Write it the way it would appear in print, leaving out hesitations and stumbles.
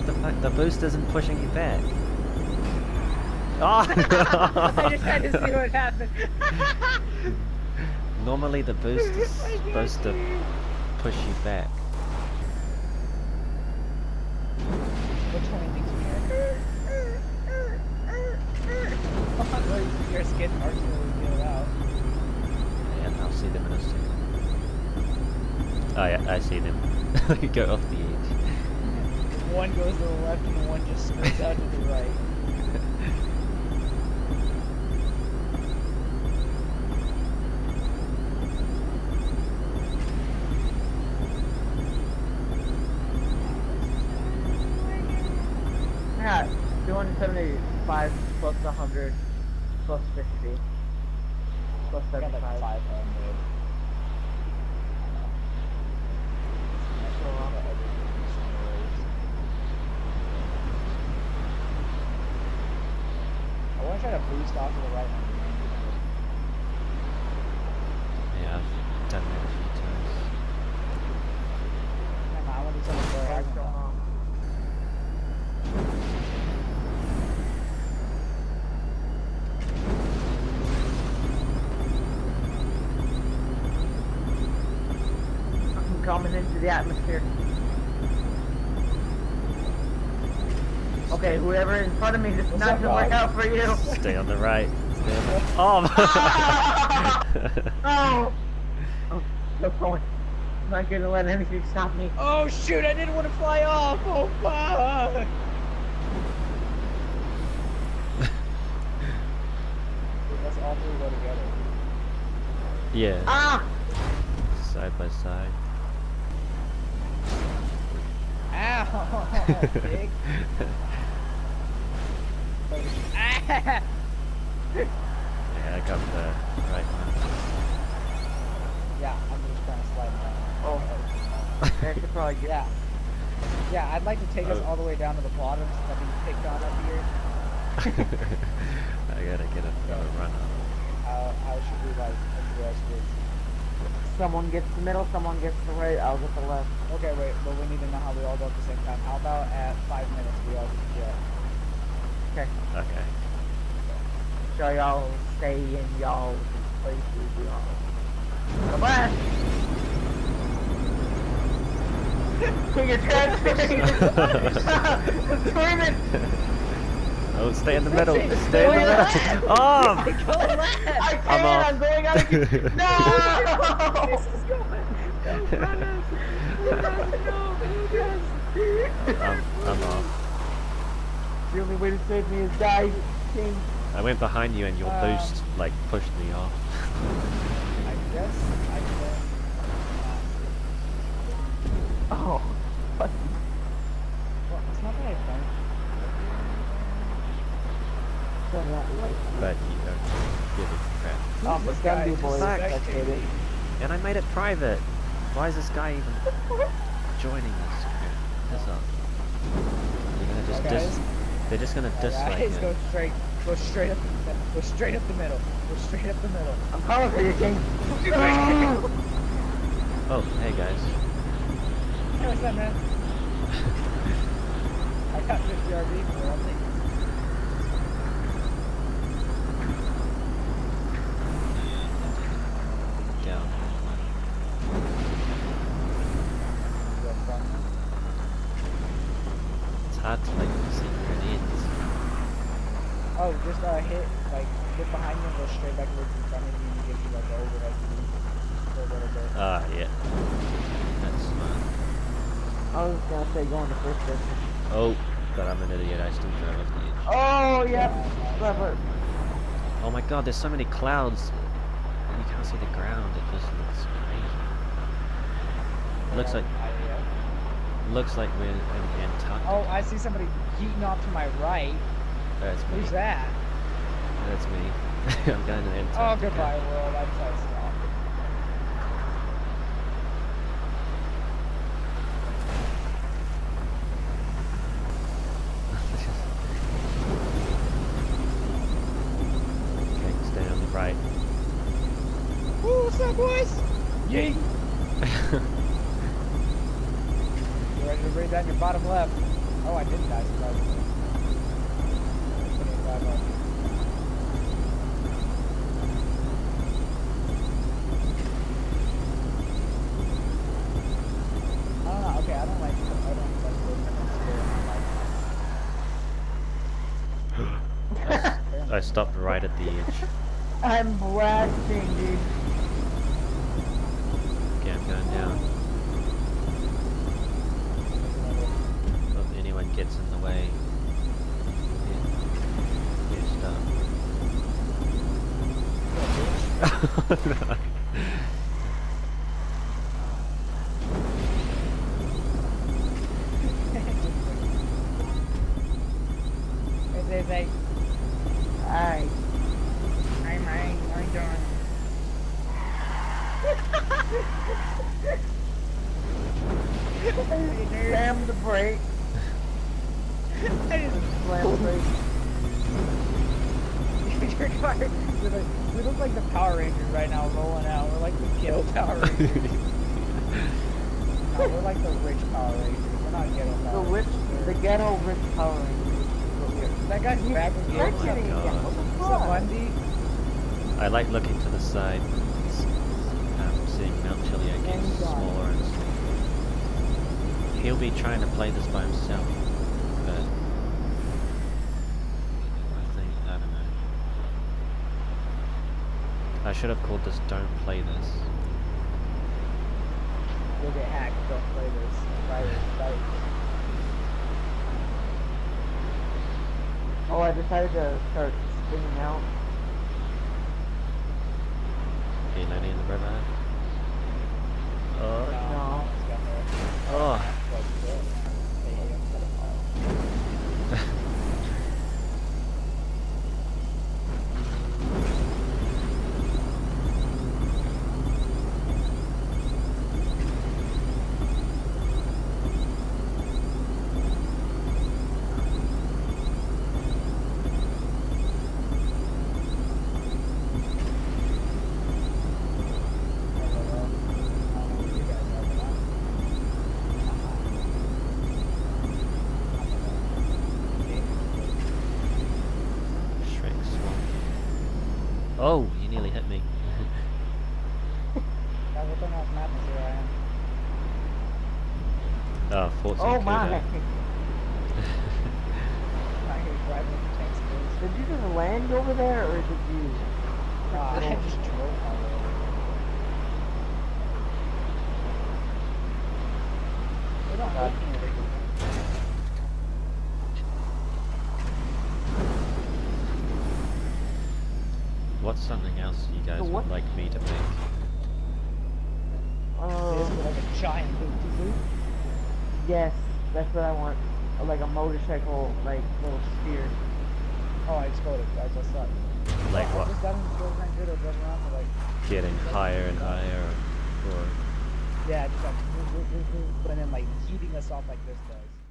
What the fuck? The boost isn't pushing you back. Oh! I just had to see what happened. Normally the boost is supposed to push you back. Which one needs me here? Your skin marks really get it out. And I'll see them in a second. Oh yeah, I see them. You go off the edge. One goes to the left and one just spins out to the right. Yeah, 275 plus 100 plus 50 plus I got like 75. 500. I want to try to boost off to the right. Yeah, I've done that a few times. I want to do something for What's going on? I'm coming into the atmosphere. Okay, whoever in front of me just not to work out for you. Stay on the right. Stay on the... Oh! Oh! Oh, no point. I'm not gonna let anything stop me. Oh shoot, I didn't want to fly off! Oh fuck! Let's all three go together. Yeah. Ah! Side by side. Ow! Big. Ah! Yeah, I got the right one. Yeah, I'm just trying to slide down. Oh. That could probably get... Yeah. Yeah, I'd like to take us Oh. all the way down to the bottom so that we can pick on up here. I gotta get another run up. How should we like address this? Someone gets the middle, someone gets the right, I'll get the left. Okay, wait, but we need to know how we all go at the same time. How about at 5 minutes we all just jet? Okay. Okay. So y'all stay in y'all's places, y'all. Come on! You're transferring! Screaming! Oh, stay in the middle. Stay in the middle. Oh! I can't! I'm off. I'm going out of... No! This is going. I'm off. The only way to save me is die, King. I went behind you and your boost like pushed me off. I guess I can. Oh. What? Well, it's not that I don't. But you don't give a crap. Oh, but guy? Gundy boy, Fuck. that's it. And I made it private. Why is this guy even joining this? Piss off. You're gonna just Guys? They're just gonna dislike Guys, it. go straight up the middle. Go straight up the middle. Go straight up the middle. I'm calling for you, King. Oh, hey guys. Hey, what's up, man? I got 50 RV for one thing. Down. It's hard to like see where it ends. Oh, just hit behind you and go straight back towards in front of you and get you like over like for a little bit. Ah, yeah. That's smart. I was gonna say going to first distance. Oh, but I'm an idiot. I still drove off the edge. Oh, yeah. Clever. Oh my god, there's so many clouds. And you can't see the ground. It just looks crazy. Looks like we're in Antarctica. Oh, I see somebody yeeting off to my right. That's me. Who's that? That's me. I'm going to Oh, Antarctica. goodbye, world. I'm so strong. Okay, stay on the right. Woo, what's up, boys? Yeet. You ready to bring down your bottom left? Oh, I didn't die, surprisingly. 25 up. I don't know, okay, I don't like living in my life. I stopped right at the edge. I'm blasting, dude. Okay, I'm going down. If anyone gets in the way, you stop. It's like, Alright. I'm done. Slam the brake. I just Slam the brake. your car. We look like the Power Rangers right now, rolling out. We're like the ghetto Power Rangers. No, we're like the rich Power Rangers. We're not ghetto The Power rich, Rangers. the ghetto rich Power Rangers. That guy's back again. You're Oh my kidding God. again. What the What's up, fuck? Bundy? I like looking to the side, seeing Mount Chiliad And getting he's gone. smaller and smaller. He'll be trying to play this by himself, but I think, I don't know. I should have called this "Don't Play This." You'll get hacked. Don't play this. Fight. Oh, I decided to start spinning out. Okay, landing in the river. Oh, No. oh. Shrek Swamp. Oh, you nearly hit me. What the hell's madness here I am? Oh, Forza Oh my! Cuda. Out here driving with the tanks first. Did you just land over there, or did you? I just drove my way over. They don't like me. What's something else you guys So what- would like me to make? Basically like a giant boot. Yes, that's what I want. Like a motorcycle, like little steer. Oh, I exploded, guys. That sucked. Like I what? just got in the Grand Good or drove around for like, Getting higher and higher, or yeah, just like, and then like heating us off like this does.